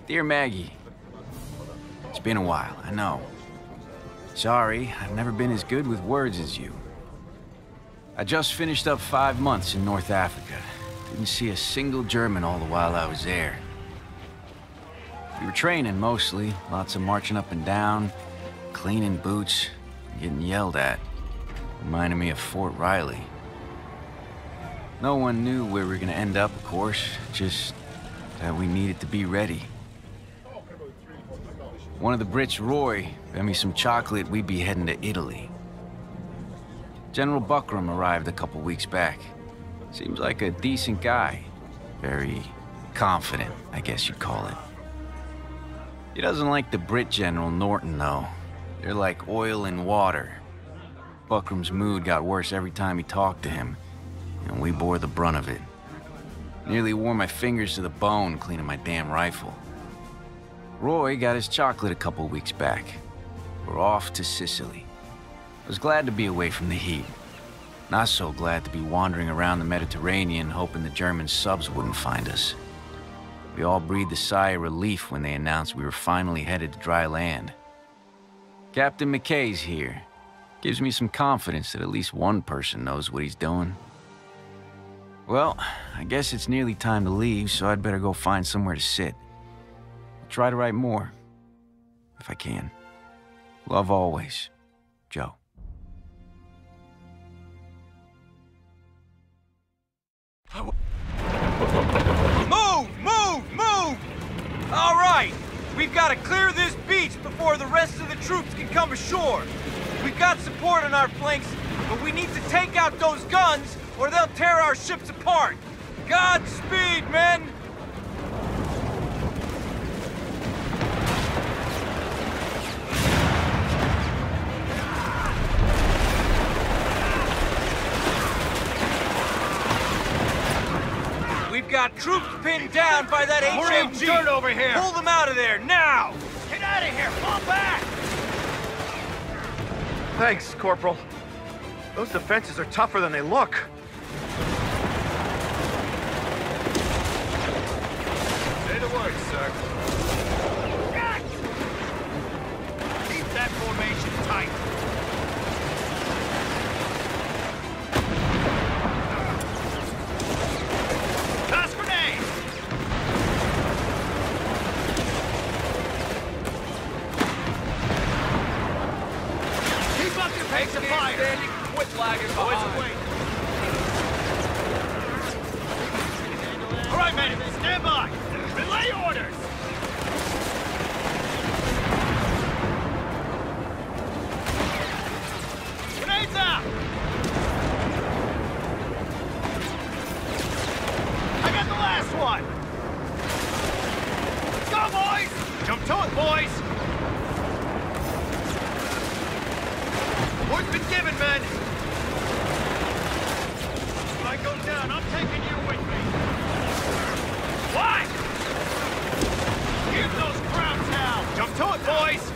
Dear Maggie, it's been a while, I know. Sorry, I've never been as good with words as you. I just finished up 5 months in North Africa. Didn't see a single German all the while I was there. We were training mostly, lots of marching up and down, cleaning boots, and getting yelled at. Reminded me of Fort Riley. No one knew where we were gonna end up, of course, just that we needed to be ready. One of the Brits, Roy, got me some chocolate. We'd be heading to Italy. General Buckram arrived a couple weeks back. Seems like a decent guy. Very confident, I guess you'd call it. He doesn't like the Brit General Norton, though. They're like oil and water. Buckram's mood got worse every time he talked to him, and we bore the brunt of it. Nearly wore my fingers to the bone cleaning my damn rifle. Roy got his chocolate a couple weeks back. We're off to Sicily. I was glad to be away from the heat. Not so glad to be wandering around the Mediterranean hoping the German subs wouldn't find us. We all breathed a sigh of relief when they announced we were finally headed to dry land. Captain McKay's here. Gives me some confidence that at least one person knows what he's doing. Well, I guess it's nearly time to leave, so I'd better go find somewhere to sit. I'll try to write more, if I can. Love always, Joe. Move! Move! Move! All right, we've got to clear this beach before the rest of the troops can come ashore. We've got support on our flanks, but we need to take out those guns or they'll tear our ships apart. Godspeed, men! We've got troops pinned down by that HMG. We're in dirt over here. Pull them out of there, now! Get out of here! Fall back! Thanks, Corporal. Those defenses are tougher than they look. Say the word, sir. Keep that formation tight. Toss grenade! Keep up your pace of fire! Quit lagging behind. Away. All right, men, stand by. Relay orders. Grenades out. I got the last one. Go, boys. Jump to it, boys. Word's been given, men. If I go down, I'm taking you with me. Why? Give those crowds hell. Jump to it, boys.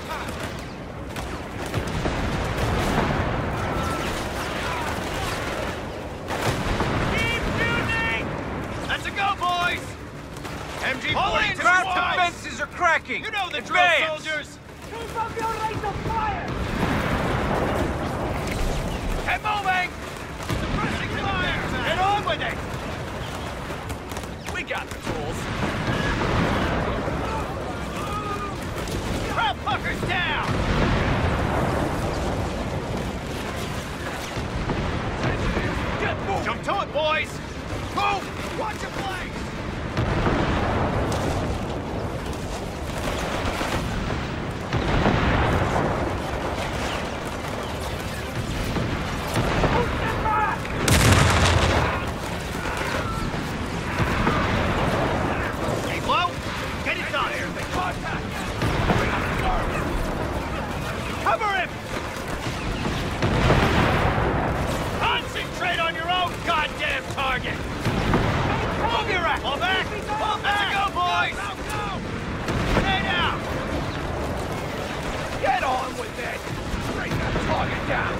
Keep shooting. That's a go, boys. MG-42 Trap defenses are cracking. You know the drill, Advance. soldiers. Keep up your rate of fire! Keep moving. Suppressing fire. Get on with it. We got the tools. Crowd fuckers down. Get moving. Jump to it, boys. Move. Watch your flanks. Cover him! Concentrate on your own goddamn target! Move your ass! Fall back! Fall back! Let's go, boys! Go! Grenade out! Get on with it! Bring that target down!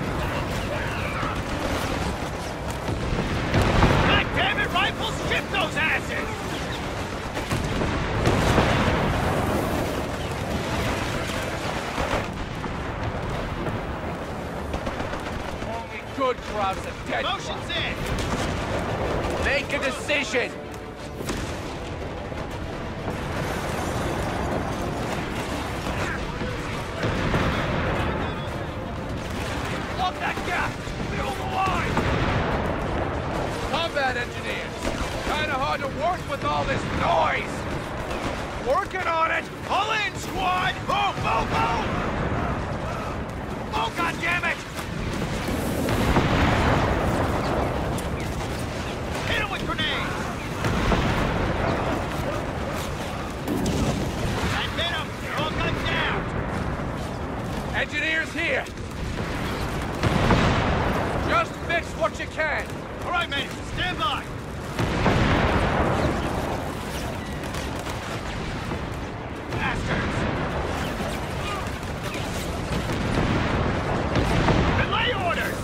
God damn it, rifles! Ship those asses! good crowd's a dead Motion's in! Make a decision! Lock that gap! Middle of the line! Combat engineers! Kinda hard to work with all this noise! Working on it! Pull in, squad! Move, move, move! Oh, goddammit! Hit him with grenades! And hit him! They're all gunned down! Engineers here! Just fix what you can! All right, men, stand by! Bastards! Relay orders!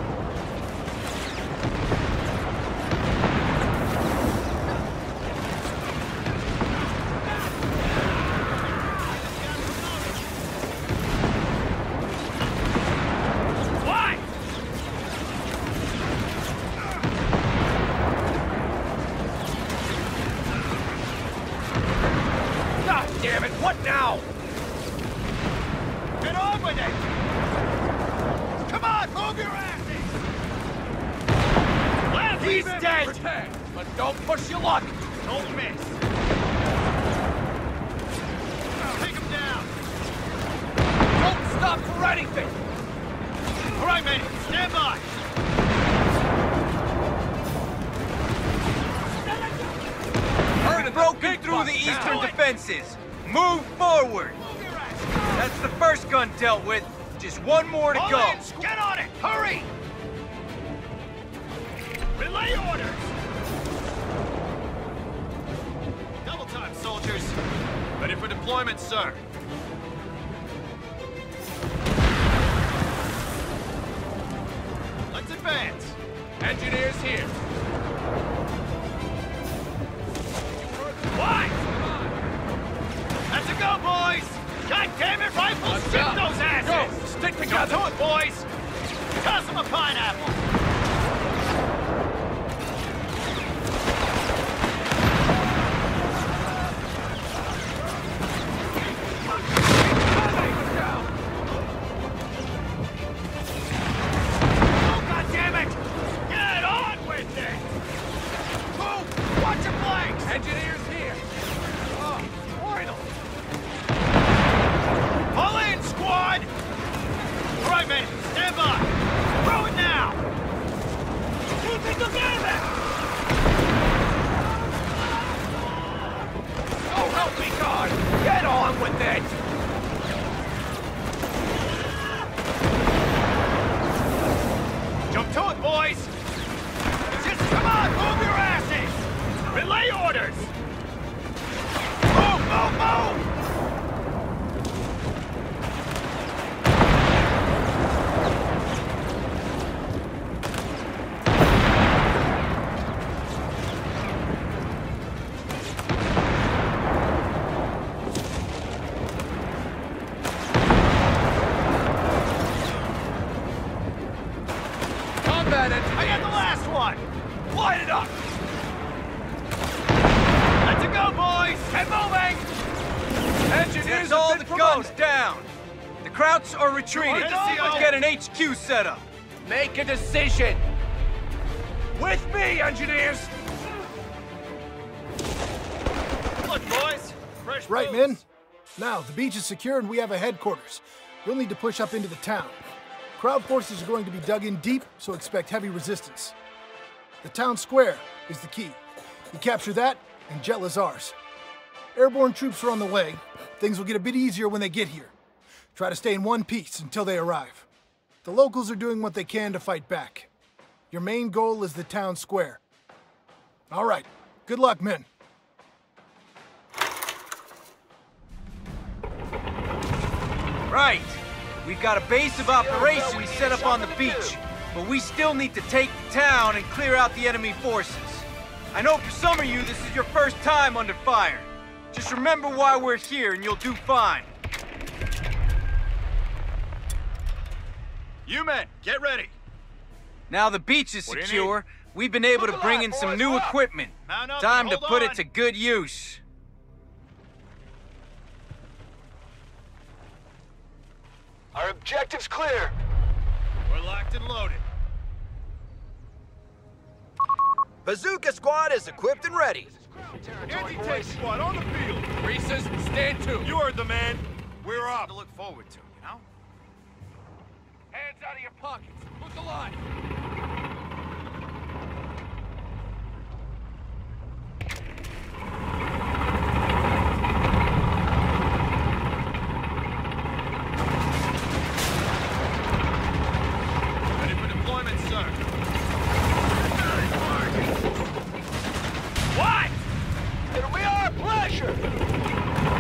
Why? God damn it, what now? Get on with it! Come on, move your asses! Left, he's dead! Protect, but don't push your luck! Don't miss! Take him down! Don't stop for anything! All right, men, stand by! We've broken through the eastern defenses. Move forward. That's the first gun dealt with. Just one more to go. Get on it! Hurry! Relay orders! Double time, soldiers. Ready for deployment, sir. Let's advance. Engineers here. Why? Let's go, boys. God damn it, rifles! Shoot those asses! Go! Stick together! To it, boys. Toss them a pineapple. Oh, God damn it! Get on with it! Move! Watch your flanks! Engineers here! Oh, final! Pull in, squad. All right, men, stand by. Throw it now. Keep it together! Oh, help me, God! Get on with it! Jump to it, boys. Just come on, move your asses! Relay orders! Move, move, move. Combat engineers! I got the last one. Light it up! Let's go, boys. And moving! Engineers That's all have the been guns promoted. down. The Krauts are retreating. Let's Get an HQ set up. Make a decision! With me, engineers! Look, boys. Fresh Right, boots. men. Now, the beach is secure and we have a headquarters. You'll need to push up into the town. Crowd forces are going to be dug in deep, so expect heavy resistance. The town square is the key. You capture that, and Jetla's ours. Airborne troops are on the way. Things will get a bit easier when they get here. Try to stay in one piece until they arrive. The locals are doing what they can to fight back. Your main goal is the town square. All right. Good luck, men. Right. We've got a base of operations set up on the beach, but we still need to take the town and clear out the enemy forces. I know for some of you this is your first time under fire. Just remember why we're here and you'll do fine. You men, get ready. Now the beach is What do you secure. We've been able to bring in some new equipment. Mount up Time and to hold put on. it to good use. Our objective's clear. We're locked and loaded. Bazooka squad is equipped and ready. Anti-tank squad on the field. Reese's, stand to. You heard the man. We're up. To look forward to, you know? Hands out of your pockets. Who's the line? Ready for deployment, sir. What? It'll be our pleasure.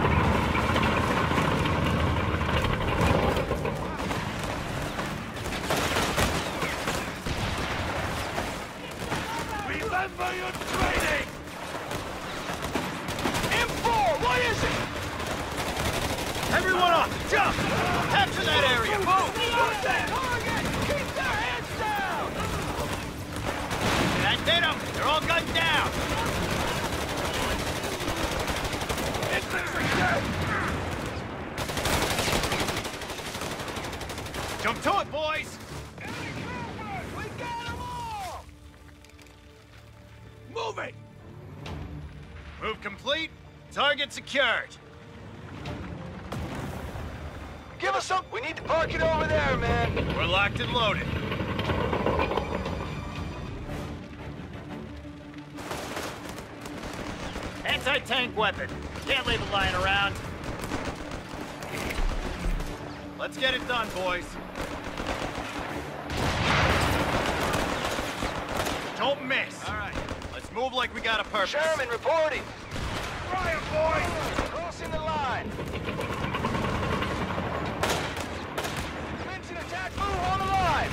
Remember your training! M4, what is it? Everyone up! Jump! Capture that area! Move! Target! Keep their heads down! That did them! They're all gunned down! Infantry dead! Jump to it, boys! We got them all! Move it! Move complete. Target secured. Give us some. We need to park it over there, man. We're locked and loaded. Anti-tank weapon. Can't leave it lying around. Let's get it done, boys. Don't miss. All right. Let's move like we got a purpose. Sherman reporting. Fire, boys! Crossing the line. Commencing attack. Move on the line.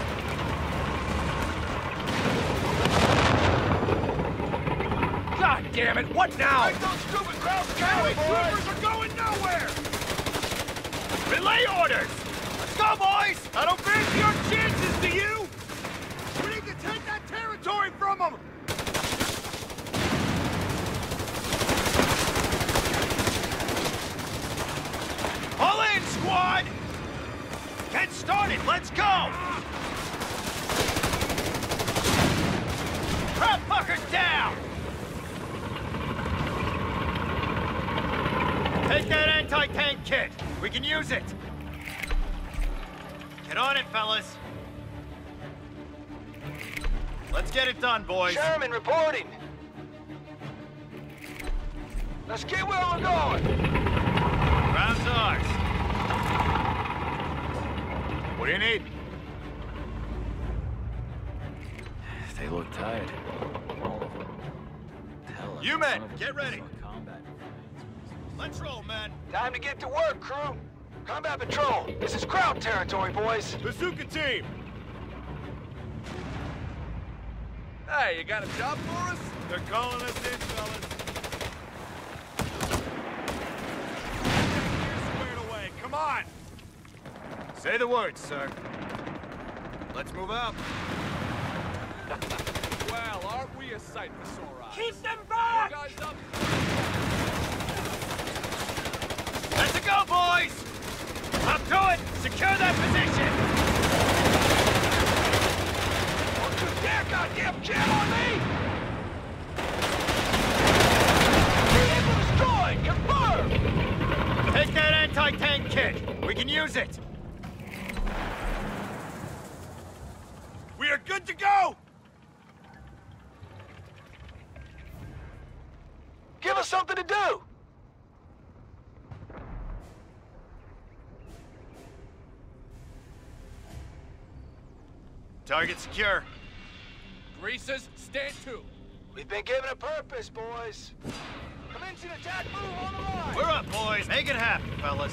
God damn it! What now? Break those stupid crowds Enemy down, boys. troopers are going nowhere! Relay orders! Let's go, boys! I don't fancy your chances, do you? We need to take that territory from them! All in, squad! Get started, let's go! Crap fuckers down! Take that anti-tank kit. We can use it. Get on it, fellas. Let's get it done, boys. Sherman reporting. Let's get where we're going. Ground's ours. What do you need? They look tired. You men, get ready. Let's roll, men. Time to get to work, crew. Combat patrol. This is crowd territory, boys. Bazooka team. Hey, you got a job for us? They're calling us in, fellas. Squared away. Come on. Say the word, sir. Let's move out. Well, aren't we a sight for sore eyes? Keep them back! You guys up? Let's go, boys! Up to it! Secure that position! Don't you dare goddamn jam on me! Vehicle destroyed! Confirmed! Take that anti-tank kit. We can use it. We are good to go! Give us something to do! Target secure. Greasers, stand to. We've been given a purpose, boys. Commencing attack, move on the line! We're up, boys. Make it happen, fellas.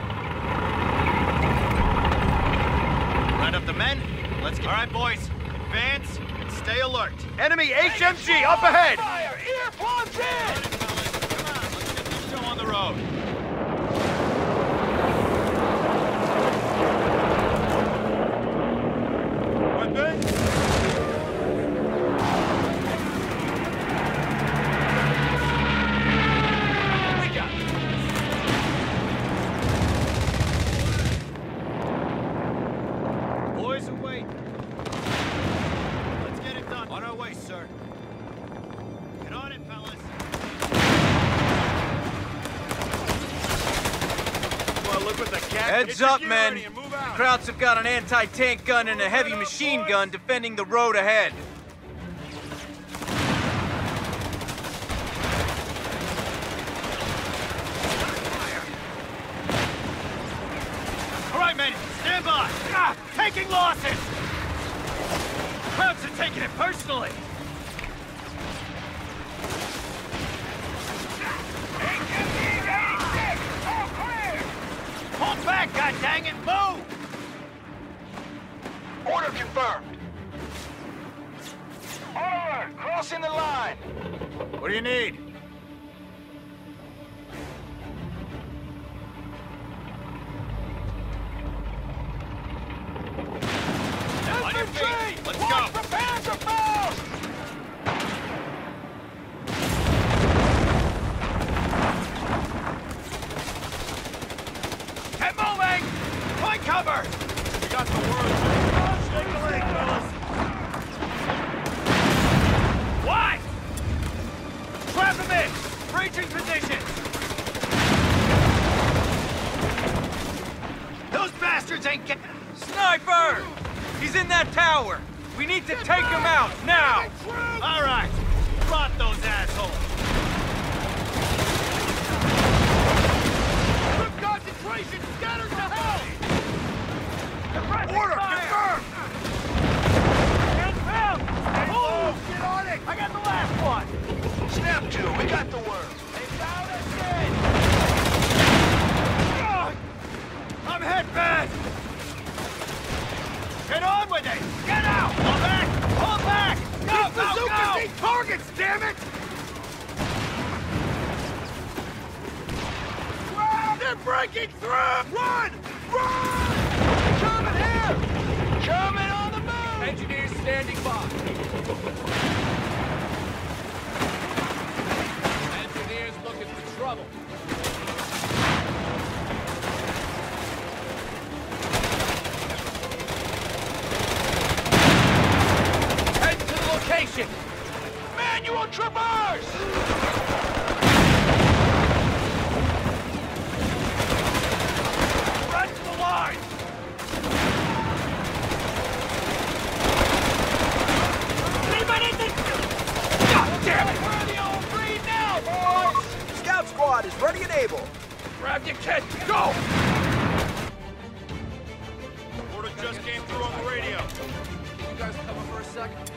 Round up the men. Let's get... All right, boys. Advance and stay alert. Enemy HMG up ahead! Fire! Ear plugs in! Come on, let's get this show on the road. Weapons! Heads up, men. The Krauts have got an anti-tank gun and a heavy machine gun defending the road ahead. All right, men, stand by. Taking losses. Krauts are taking it personally. Hold back, goddang it! Move! Order confirmed. Onward! Crossing the line! What do you need? On your feet! Let's go! Prepare to fall! Get moving! Point cover! We got the word. Take the leg, fellas. Why? Trap him in! Breaching position! Those bastards ain't getting... Sniper! He's in that tower! We need to take him out, now! All right! Rot those assholes! Group concentration scatters to hell! Order confirmed! Confirmed! Get on it! I got the last one! Snap to, we got the word. They found us in! I'm hit bad! Get on with it! Get out! Pull back! Pull back! Go, go, go! Need targets, damn it! They're breaking through! Run! Run! Sherman here! Sherman on the move! Engineers standing by. Engineers looking for trouble. Head to the location! Manual traverse! Run to the line! God damn it! We're the old breed now, boys! Scout squad is ready and able. Grab your kit! Go! Order just came through on the radio. Can you guys come up for a second?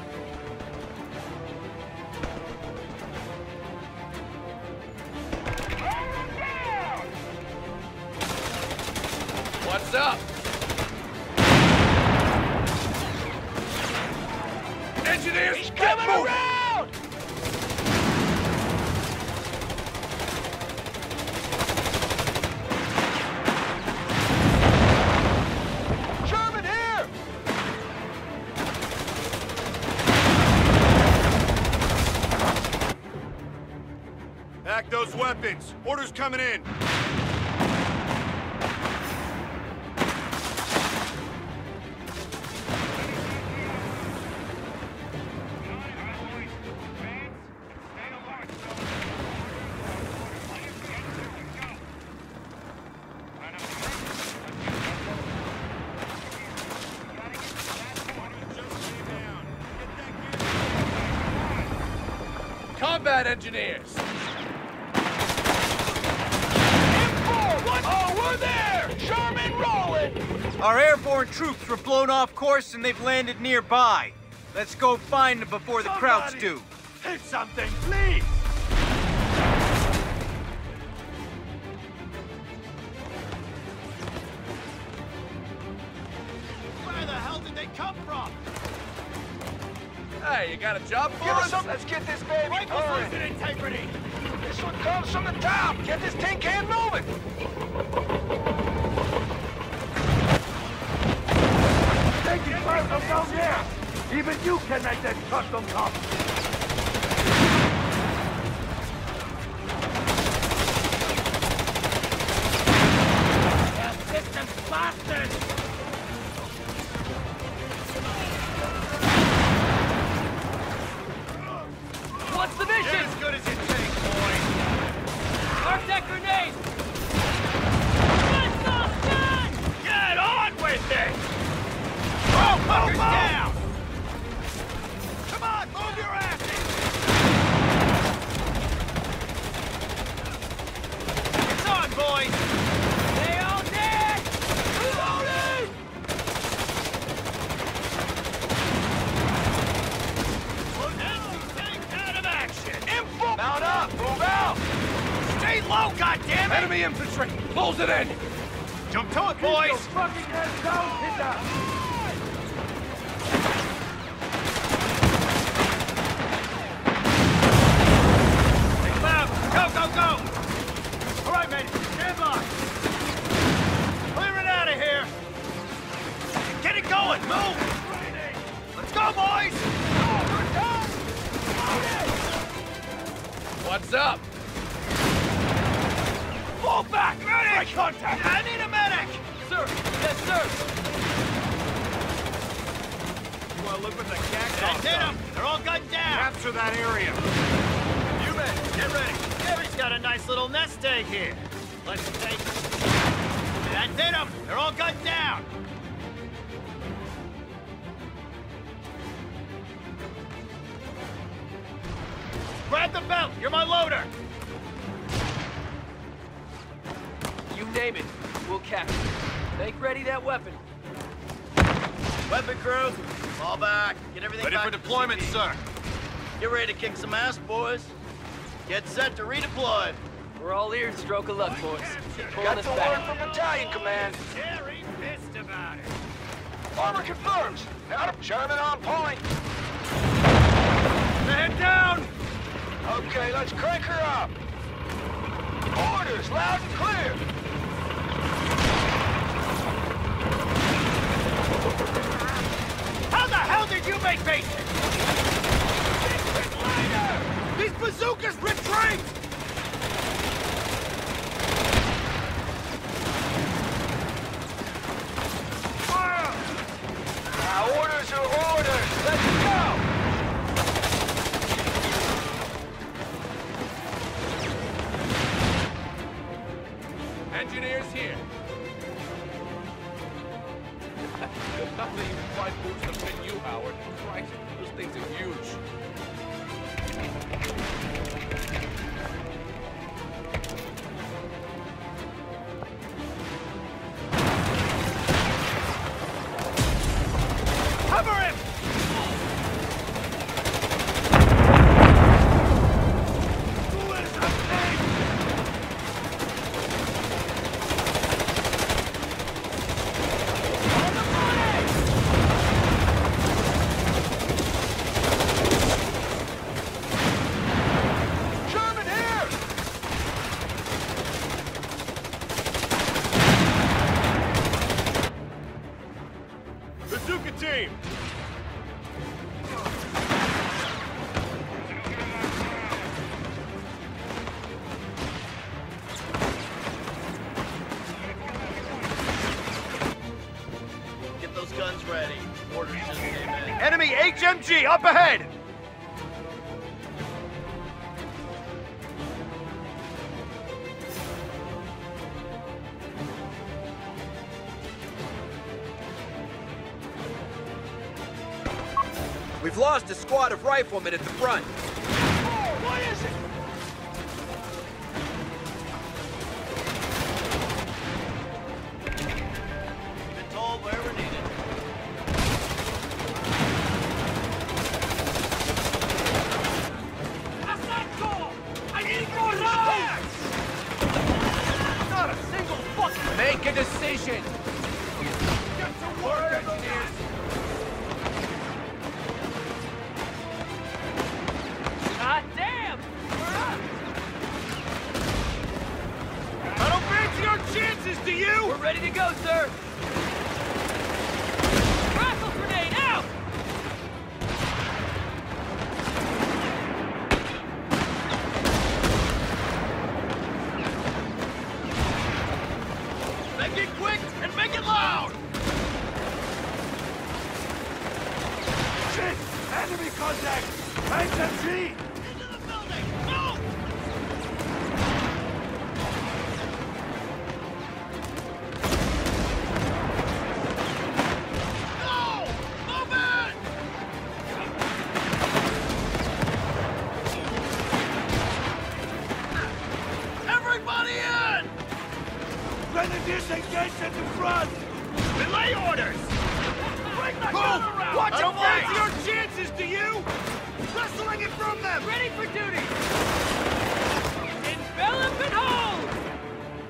What's up? Engineers, He's get coming moving! around! Sherman here! Pack those weapons. Orders coming in. Combat engineers! Oh, we're there! Sherman rolling! Our airborne troops were blown off course and they've landed nearby. Let's go find them before the Krauts do. Hit something, please! Where the hell did they come from? Hey, you got a job for Give us us? some, let's get this baby Rifles purring. losing integrity! This one comes from the top! Get this tin can moving! Taking personal down here! Even you can make that custom come! System bastard! What's the mission? Get as good as it takes, boys! Arc that grenade! Let's go, Enemy infantry! Close it in! Jump to it, boys! Fucking heads down, Peter! Take left! Go, go, go! All right, men, stand by! Clear it out of here! Get it going! Move! Let's go, boys! What's up? Fall back! Medic! Right contact! I need a medic! Sir! Yes, sir! You want to look with the cactus? Hit them! They're all gunned down! Capture that area! You men, get ready! Gary's got a nice little nest egg here. Let's take... That's hit them! They're all gunned down! Grab the belt! You're my loader! You name it, we'll capture it. Make ready that weapon. Weapon crew, fall back. Get everything Ready back for to the deployment, CP. sir. Get ready to kick some ass, boys. Get set to redeploy. We're all ears, stroke of luck, boys. Keep pulling Got us the word back. from Battalion Command. Gary pissed about it. Armor confirms. Sherman on point. Man down! Okay, let's crank her up. Orders, loud and clear. How the hell did you make basic? These bazookas retreat! Orders are orders. Let's go. Engineers here. Nothing even quite moves to fit you, Howard. Christ, those things are huge. Cover him! Who is that thing? Sherman here. Bazooka team! Get those guns ready. Orders just came in. Enemy HMG up ahead. We've lost a squad of riflemen at the front. What is it? Been told wherever needed. I need more rounds! Not a single fucking... Make a decision! Get to work, engineers! God damn! We're up! I don't fancy our chances, do you? We're ready to go, sir! Rifle grenade out! Make it quick and make it loud! Shit! Enemy contact! HMG! Into the building! Move! Go! Move in! Everybody in! Grenadiers engaged at the front! Relay orders! Bring the gun around! Watch I them don't fancy face! our chances, do you? Wrestling it from them! Ready for duty! Envelop and hold!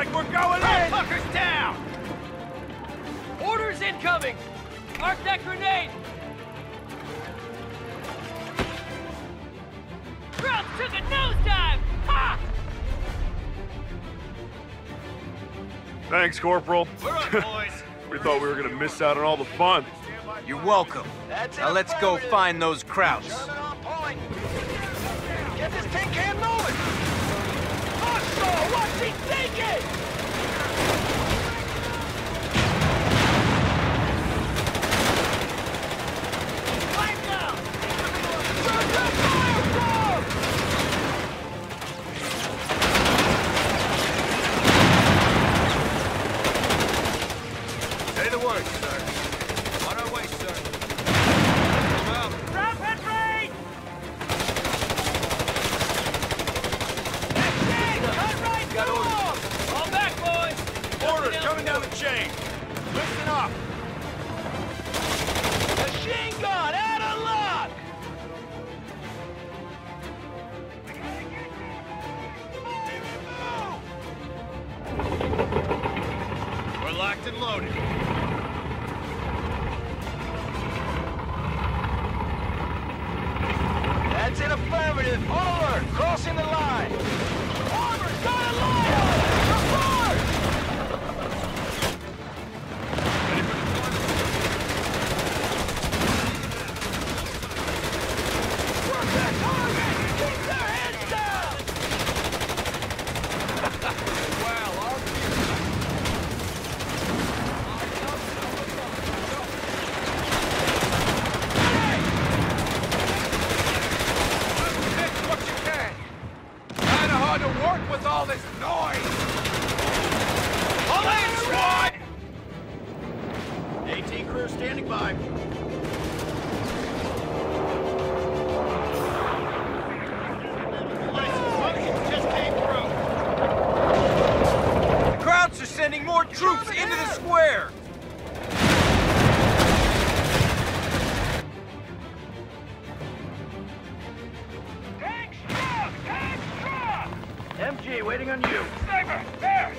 like we're going in! Fuckers down! Orders incoming! Mark that grenade! Krauts took a nosedive! Ha! Thanks, Corporal. We're up, boys. We thought we were gonna miss out on all the fun. You're welcome. That's Now it, let's go affirmative. find those Krauts. German on point. Get this tin can moving. Hostile, what's he thinking? Pipe down. Start that fire from! Say the word, sir. On our way, sir. Drop and raid! Got orders. Fall back, boys! Orders coming down the chain. Listen up. Machine gun out of luck! We're locked and loaded. That's an affirmative. On alert. Crossing the line. Armor's got a line on it! Report! Work that target! Keep their heads down! Pick what you can. Kinda hard to work with all this noise. All in, squad! AT crew standing by. Just came through. The Krauts are sending more troops into the square. Tank struck! Tank struck! MG, waiting on you. Sniper, there!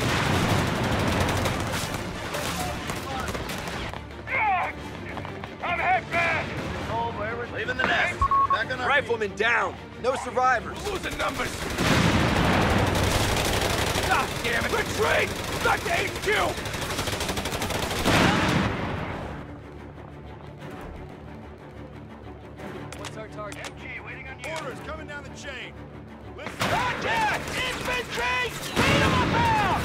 I'm head back! Leaving the nest. Back on our Rifleman down. No survivors. Losing numbers. God damn it. Retreat! Back to HQ! What's our target? MG, waiting on you. Orders coming down the chain. Listen. Contact! Infantry! Speed 'em up out!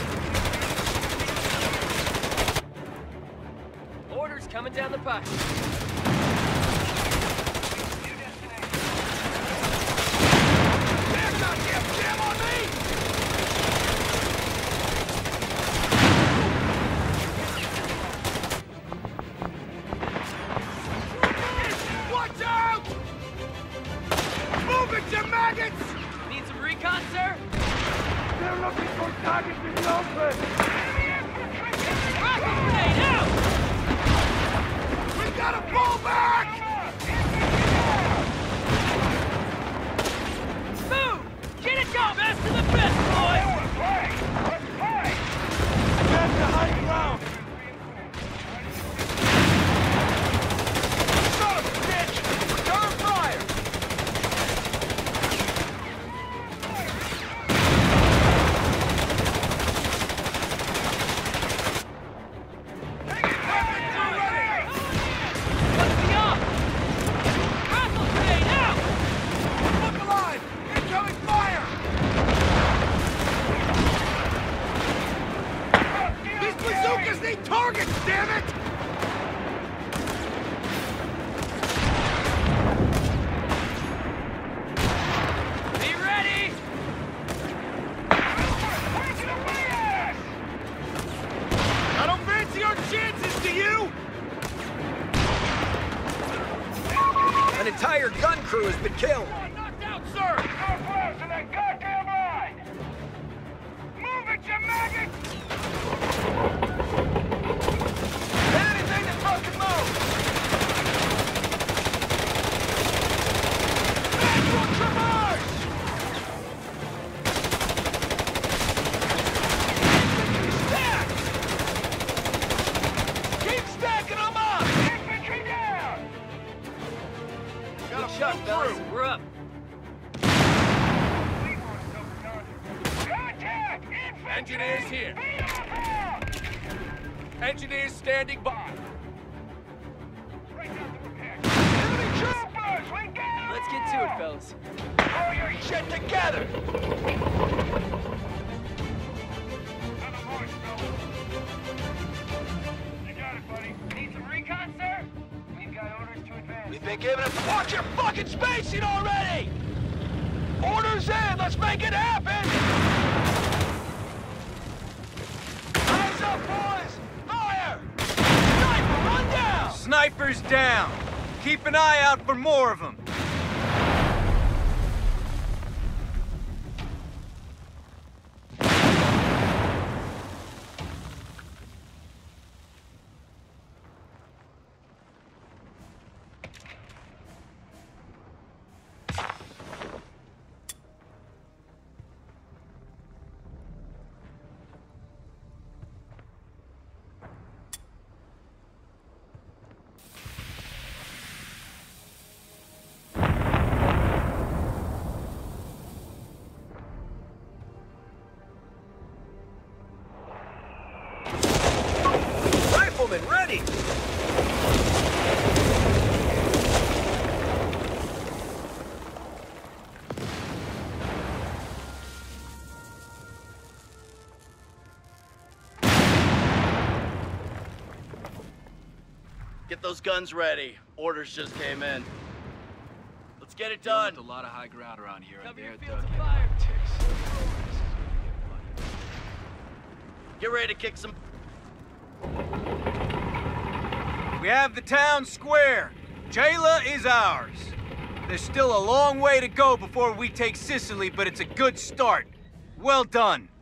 Orders coming down the pipe. There's goddamn jam on me! Watch out! Move it, you maggots! Need some recon, sir? They're looking for targets in the open! Rocket grenade out! We gotta fall back! Move! Get it going! Best of the best, boys! That's the high ground! Son of a bitch! Return fire! What's the up? Rifle grenade out! Look alive! Incoming fire! These bazookas need targets, damn it! Be ready! I don't fancy our chances, do you? An entire gun crew has been killed. Knocked out, sir! Northwest in that goddamn line! Move it, you maggot! Anything that fucking moves! Natural traverse! Engineers here. Engineers standing by. Enemy troopers! We got 'em! Let's get to it, fellas. Throw your shit together! We've been given a... Watch your fucking spacing already! Orders in! Let's make it happen! Eyes up, boys! Fire! Sniper, run down! Snipers down! Keep an eye out for more of them! Rifleman, ready! Get those guns ready. Orders just came in. Let's get it done. A lot of high ground around here. Cover and your they're fields of dug in fire. by ticks. Get ready to kick some... We have the town square. Jayla is ours. There's still a long way to go before we take Sicily, but it's a good start. Well done.